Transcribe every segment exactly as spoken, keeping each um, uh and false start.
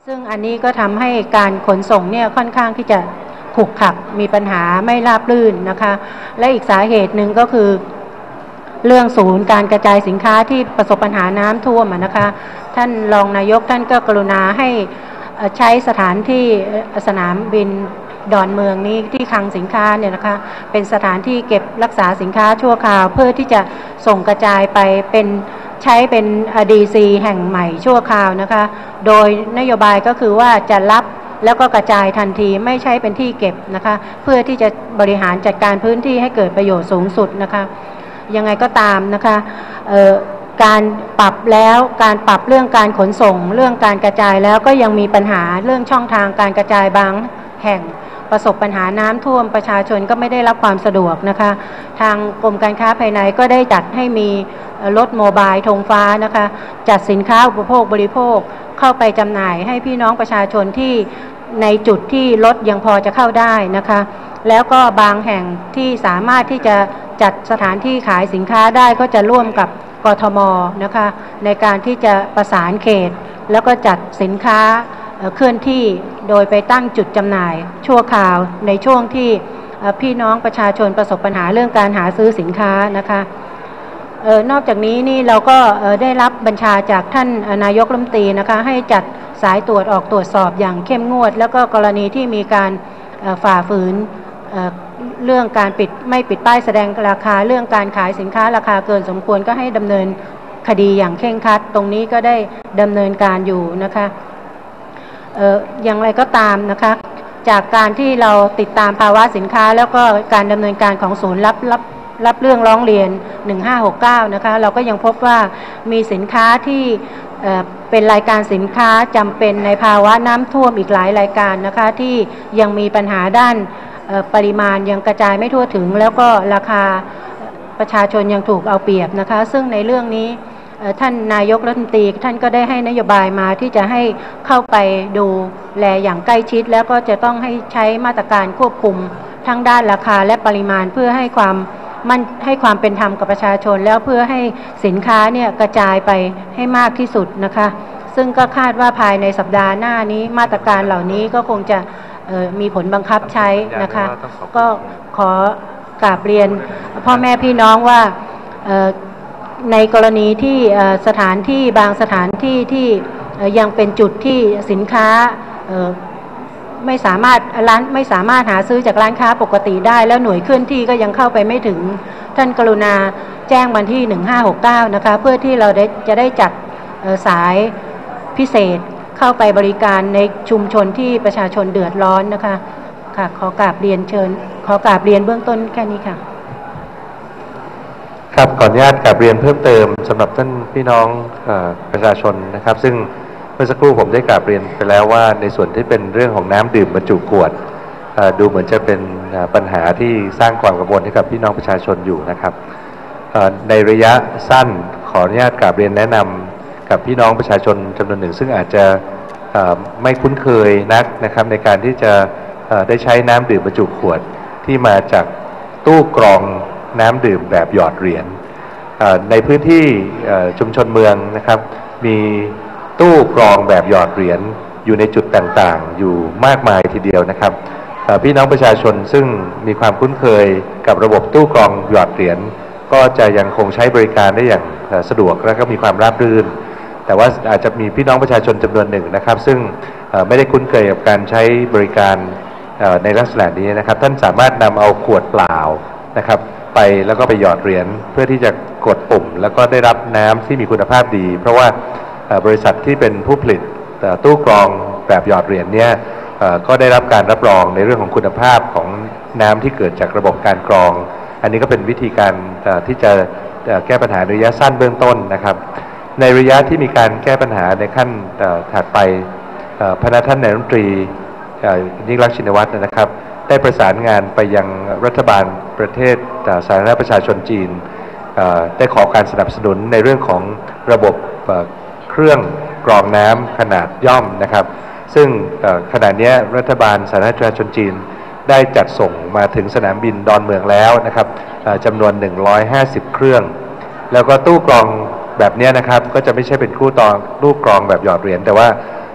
ซึ่งอันนี้ก็ทำให้การขนส่งเนี่ยค่อนข้างที่จะขรุขระมีปัญหาไม่ราบรื่นนะคะและอีกสาเหตุหนึ่งก็คือเรื่องศูนย์การกระจายสินค้าที่ประสบปัญหาน้ำท่วมนะคะท่านรองนายกท่านก็กรุณาให้ใช้สถานที่สนามบินดอนเมืองนี้ที่คลังสินค้าเนี่ยนะคะเป็นสถานที่เก็บรักษาสินค้าชั่วคราวเพื่อที่จะส่งกระจายไปเป็นใช้เป็น ดี ซี แห่งใหม่ชั่วคราวนะคะโดยนโยบายก็คือว่าจะรับแล้วก็กระจายทันทีไม่ใช่เป็นที่เก็บนะคะเพื่อที่จะบริหารจัดการพื้นที่ให้เกิดประโยชน์สูงสุดนะคะยังไงก็ตามนะคะการปรับแล้วการปรับเรื่องการขนส่งเรื่องการกระจายแล้วก็ยังมีปัญหาเรื่องช่องทางการกระจายบางแห่งประสบปัญหาน้ำท่วมประชาชนก็ไม่ได้รับความสะดวกนะคะทางกรมการค้าภายในก็ได้จัดให้มีรถโมบายธงฟ้านะคะจัดสินค้าอุปโภคบริโภคเข้าไปจำหน่ายให้พี่น้องประชาชนที่ในจุดที่รถยังพอจะเข้าได้นะคะแล้วก็บางแห่งที่สามารถที่จะจัดสถานที่ขายสินค้าได้ก็จะร่วมกับกทม.นะคะในการที่จะประสานเขตแล้วก็จัดสินค้าเคลื่อนที่โดยไปตั้งจุดจำหน่ายชั่วคราวในช่วงที่พี่น้องประชาชนประสบปัญหาเรื่องการหาซื้อสินค้านะคะเอ่อนอกจากนี้นี่เราก็ได้รับบัญชาจากท่านนายกรัฐมนตรีนะคะให้จัดสายตรวจออกตรวจสอบอย่างเข้มงวดแล้วก็กรณีที่มีการฝ่าฝืนเรื่องการปิดไม่ปิดป้ายแสดงราคาเรื่องการขายสินค้าราคาเกินสมควรก็ให้ดำเนินคดีอย่างเคร่งครัดตรงนี้ก็ได้ดำเนินการอยู่นะคะเอ่ออย่างไรก็ตามนะคะจากการที่เราติดตามภาวะสินค้าแล้วก็การดำเนินการของศูนย์รับรับรับเรื่องร้องเรียนหนึ่งห้าหกเก้านะคะเราก็ยังพบว่ามีสินค้าที่เอ่อเป็นรายการสินค้าจำเป็นในภาวะน้ำท่วมอีกหลายรายการนะคะที่ยังมีปัญหาด้านปริมาณยังกระจายไม่ทั่วถึงแล้วก็ราคาประชาชนยังถูกเอาเปรียบนะคะซึ่งในเรื่องนี้ท่านนายกรัฐมนตรีท่านก็ได้ให้นโยบายมาที่จะให้เข้าไปดูแลอย่างใกล้ชิดแล้วก็จะต้องให้ใช้มาตรการควบคุมทั้งด้านราคาและปริมาณเพื่อให้ความมันให้ความเป็นธรรมกับประชาชนแล้วเพื่อให้สินค้าเนี่ยกระจายไปให้มากที่สุดนะคะซึ่งก็คาดว่าภายในสัปดาห์หน้านี้มาตรการเหล่านี้ก็คงจะมีผลบังคับใช้นะคะก็ขอกราบเรียนพ่อแม่พี่น้องว่าในกรณีที่สถานที่บางสถานที่ที่ยังเป็นจุดที่สินค้าไม่สามารถร้านไม่สามารถหาซื้อจากร้านค้าปกติได้แล้วหน่วยเคลื่อนที่ก็ยังเข้าไปไม่ถึงท่านกรุณาแจ้งมาที่หนึ่งห้าหกเก้านะคะเพื่อที่เราได้จะได้จัดสายพิเศษเข้าไปบริการในชุมชนที่ประชาชนเดือดร้อนนะคะค่ะขอกราบเรียนเชิญขอกราบเรียนเบื้องต้นแค่นี้ค่ะครับขออนุญาตกราบเรียนเพิ่มเติมสำหรับท่านพี่น้องประชาชนนะครับซึ่งเมื่อสักครู่ผมได้กราบเรียนไปแล้วว่าในส่วนที่เป็นเรื่องของน้ำดื่มบรรจุขวดดูเหมือนจะเป็นปัญหาที่สร้างความกังวลให้กับพี่น้องประชาชนอยู่นะครับในระยะสั้นขออนุญาตกราบเรียนแนะนำกับพี่น้องประชาชนจำนวนหนึ่งซึ่งอาจจะไม่คุ้นเคยนักนะครับในการที่จะได้ใช้น้ำดื่มบรรจุขวดที่มาจากตู้กรองน้ำดื่มแบบหยอดเหรียญในพื้นที่ชุมชนเมืองนะครับมีตู้กรองแบบหยอดเหรียญอยู่ในจุดต่างๆอยู่มากมายทีเดียวนะครับพี่น้องประชาชนซึ่งมีความคุ้นเคยกับระบบตู้กรองหยอดเหรียญก็จะยังคงใช้บริการได้อย่างสะดวกและก็มีความราบรื่นแต่ว่าอาจจะมีพี่น้องประชาชนจำนวนหนึ่งนะครับซึ่งไม่ได้คุ้นเคยกับการใช้บริการในลักษณะนี้นะครับท่านสามารถนำเอาขวดเปล่านะครับไปแล้วก็ไปหยอดเหรียญเพื่อที่จะกดปุ่มแล้วก็ได้รับน้ำที่มีคุณภาพดีเพราะว่าบริษัทที่เป็นผู้ผลิตตู้กรองแบบหยอดเหรียญเนี่ยก็ได้รับการรับรองในเรื่องของคุณภาพของน้ำที่เกิดจากระบบการกรองอันนี้ก็เป็นวิธีการที่จะแก้ปัญหาระยะสั้นเบื้องต้นนะครับในระยะที่มีการแก้ปัญหาในขั้นถัดไปพระท่านนายกรัฐมนตรียิ่งรักษณ์ชินวัตรนะครับได้ประสานงานไปยังรัฐบาลประเทศสาธารณรัฐประชาชนจีนได้ขอการสนับสนุนในเรื่องของระบบเครื่องกรองน้ำขนาดย่อมนะครับซึ่งขณะนี้รัฐบาลสาธารณรัฐประชาชนจีนได้จัดส่งมาถึงสนามบินดอนเมืองแล้วนะครับจำนวนหนึ่งร้อยห้าสิบเครื่องแล้วก็ตู้กรองแบบนี้นะครับก็จะไม่ใช่เป็นตู้ตองตู้กรองแบบหยอดเหรียญแต่ว่าจ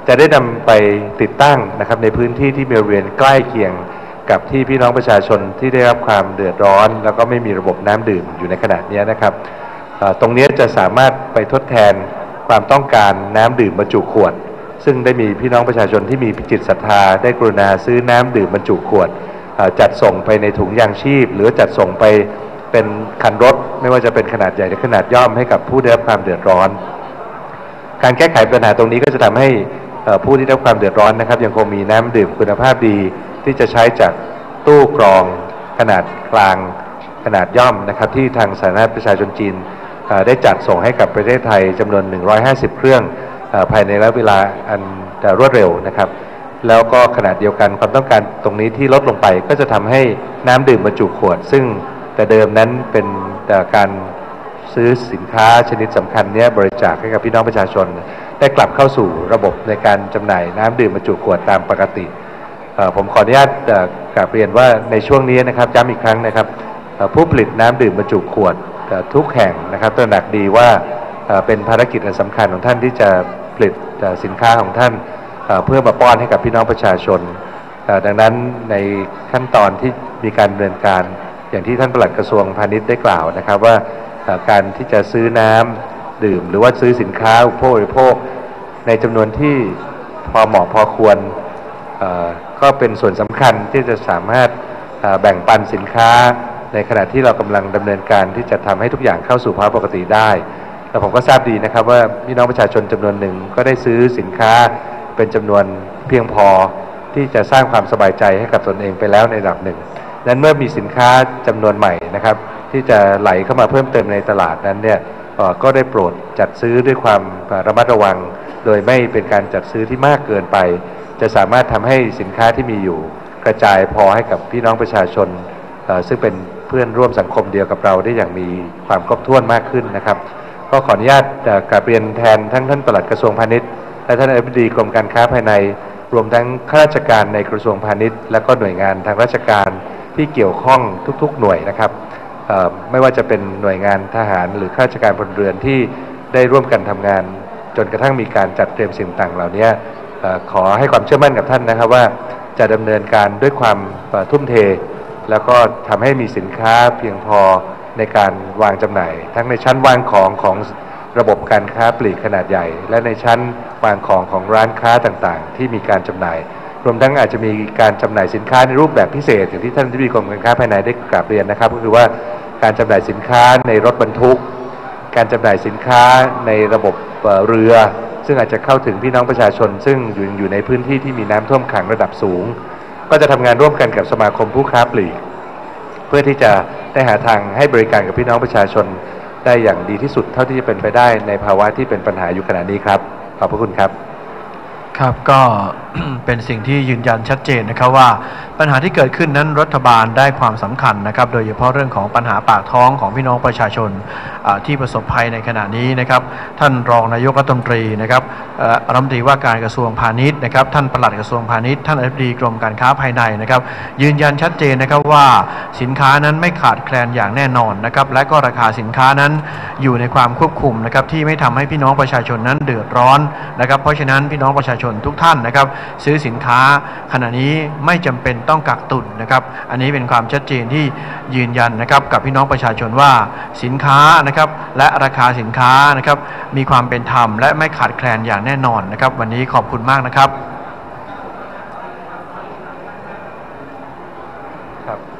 จะได้นำไปติดตั้งนะครับในพื้นที่ที่มีบริเวณใกล้เคียงกับที่พี่น้องประชาชนที่ได้รับความเดือดร้อนแล้วก็ไม่มีระบบน้ำดื่มอยู่ในขณะนี้นะครับตรงนี้จะสามารถไปทดแทนความต้องการน้ำดื่มบรรจุขวดซึ่งได้มีพี่น้องประชาชนที่มีจิตศรัทธาได้กรุณาซื้อน้ำดื่มบรรจุขวดจัดส่งไปในถุงยางชีพหรือจัดส่งไปเป็นคันรถไม่ว่าจะเป็นขนาดใหญ่หรือขนาดย่อมให้กับผู้ได้รับความเดือดร้อนการแก้ไขปัญหาตรงนี้ก็จะทำให้ผู้ที่ได้รับความเดือดร้อนนะครับยังคงมีน้ำดื่มคุณภาพดีที่จะใช้จากตู้กรองขนาดกลางขนาดย่อมนะครับที่ทางสาธารณรัฐประชาชนจีนได้จัดส่งให้กับประเทศไทยจำนวนหนึ่งร้อยห้าสิบเครื่องภายในระยะเวลาอันรวดเร็วนะครับแล้วก็ขนาดเดียวกันความต้องการตรงนี้ที่ลดลงไปก็จะทำให้น้ำดื่มบรรจุขวดซึ่งแต่เดิมนั้นเป็นการซื้อสินค้าชนิดสำคัญนี้บริจาคให้กับพี่น้องประชาชนได้กลับเข้าสู่ระบบในการจำหน่ายน้ำดื่มบรรจุขวดตามปกติผมขออนุญาตกราบเรียนว่าในช่วงนี้นะครับย้ำอีกครั้งนะครับผู้ผลิตน้ำดื่มบรรจุขวดทุกแห่งนะครับตระหนักดีว่าเป็นภารกิจอันสำคัญของท่านที่จะผลิตสินค้าของท่านเพื่อมาป้อนให้กับพี่น้องประชาชนดังนั้นในขั้นตอนที่มีการดำเนินการอย่างที่ท่านปลัดกระทรวงพาณิชย์ได้กล่าวนะครับว่าการที่จะซื้อน้ำดื่มหรือว่าซื้อสินค้าอุปโภคบริโภคในจำนวนที่พอเหมาะพอควรก็เป็นส่วนสำคัญที่จะสามารถแบ่งปันสินค้าในขณะที่เรากำลังดำเนินการที่จะทำให้ทุกอย่างเข้าสู่ภาวะปกติได้และผมก็ทราบดีนะครับว่าพี่น้องประชาชนจำนวนหนึ่งก็ได้ซื้อสินค้าเป็นจำนวนเพียงพอที่จะสร้างความสบายใจให้กับตนเองไปแล้วในระดับหนึ่งนั้นเมื่อมีสินค้าจำนวนใหม่นะครับที่จะไหลเข้ามาเพิ่มเติมในตลาดนั้นเนี่ยก็ได้โปรดจัดซื้อด้วยความระมัดระวังโดยไม่เป็นการจัดซื้อที่มากเกินไปจะสามารถทำให้สินค้าที่มีอยู่กระจายพอให้กับพี่น้องประชาชนซึ่งเป็นเพื่อนร่วมสังคมเดียวกับเราได้อย่างมีความครบถ้วนมากขึ้นนะครับก็ขออนุญาตกราบเรียนแทนทั้งท่านปลัดกระทรวงพาณิชย์และท่านอธิบดีกรมการค้าภายในรวมทั้งข้าราชการในกระทรวงพาณิชย์และก็หน่วยงานทางราชการที่เกี่ยวข้องทุกๆหน่วยนะครับไม่ว่าจะเป็นหน่วยงานทหารหรือข้าราชการพลเรือนที่ได้ร่วมกันทำงานจนกระทั่งมีการจัดเตรียมสิ่งต่างเหล่านี้ขอให้ความเชื่อมั่นกับท่านนะครับว่าจะดำเนินการด้วยความทุ่มเทแล้วก็ทำให้มีสินค้าเพียงพอในการวางจำหน่ายทั้งในชั้นวางของของระบบการค้าปลีกขนาดใหญ่และในชั้นวางของของร้านค้าต่างๆที่มีการจำหน่ายรวมทั้งอาจจะมีการจำหน่ายสินค้าในรูปแบบพิเศษอย่างที่ท่านอธิบดีกรมการค้าภายในได้กราบเรียนนะครับก็คือว่าการจำหน่ายสินค้าในรถบรรทุกการจำหน่ายสินค้าในระบบเรือซึ่งอาจจะเข้าถึงพี่น้องประชาชนซึ่งอยู่อยู่ในพื้นที่ที่มีน้ำท่วมขังระดับสูงก็จะทำงานร่วมกันกับสมาคมผู้ค้าปลีกเพื่อที่จะได้หาทางให้บริการกับพี่น้องประชาชนได้อย่างดีที่สุดเท่าที่จะเป็นไปได้ในภาวะที่เป็นปัญหาอยู่ขณะนี้ครับขอบพระคุณครับครับก็ เป็นสิ่งที่ยืนยันชัดเจนนะครับว่าปัญหาที่เกิดขึ้นนั้นรัฐบาลได้ความสำคัญนะครับโดยเฉพาะเรื่องของปัญหาปากท้องของพี่น้องประชาชนที่ประสบภัยในขณะนี้นะครับท่านรองนายกรัฐมนตรีนะครับรัฐมนตรีว่าการกระทรวงพาณิชย์นะครับท่านปลัดกระทรวงพาณิชย์ท่านอธิบดีกรมการค้าภายในนะครับยืนยันชัดเจนนะครับว่าสินค้านั้นไม่ขาดแคลนอย่างแน่นอนนะครับและก็ราคาสินค้านั้นอยู่ในความควบคุมนะครับที่ไม่ทำให้พี่น้องประชาชนนั้นเดือดร้อนนะครับเพราะฉะนั้นพี่น้องประชาชนทุกท่านนะครับซื้อสินค้าขณะนี้ไม่จำเป็นต้องกักตุนนะครับอันนี้เป็นความชัดเจนที่ยืนยันนะครับกับพี่น้องประชาชนว่าสินค้านะครับและราคาสินค้านะครับมีความเป็นธรรมและไม่ขาดแคลนอย่างแน่นอนนะครับวันนี้ขอบคุณมากนะครับครับ